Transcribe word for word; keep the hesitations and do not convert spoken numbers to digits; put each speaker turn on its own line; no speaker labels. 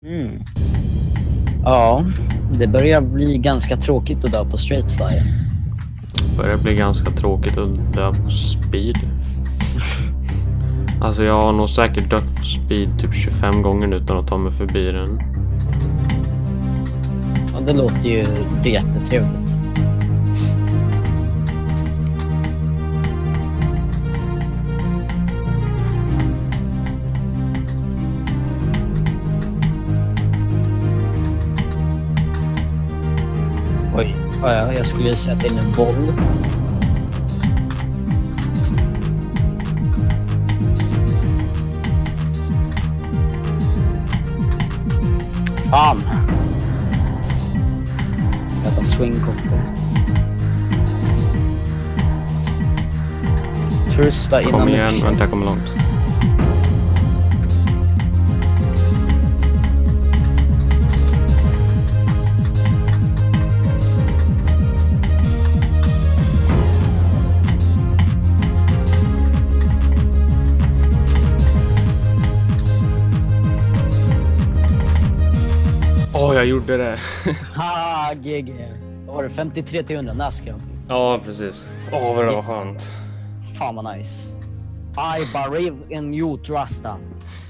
Mm. Ja, det börjar bli ganska tråkigt att dö på Straight Fire.
Det börjar bli ganska tråkigt att dö på Speed. Alltså jag har nog säkert dött på Speed typ tjugofem gånger utan att ta mig förbi den.
Ja, det låter ju jättetrevligt. Oj, ja, jag skulle sätta in en boll. Fan! Jävla swingkotter. Trusta innan...
Kom igen, vänta, jag kommer långt. Åh, oh, jag gjorde det.
Ha, G G. Vad var det? femtiotre till hundra Nascar.
Ja, precis. Åh, oh, vad det var skönt.
Fan vad nice. I believe in you, Trusta.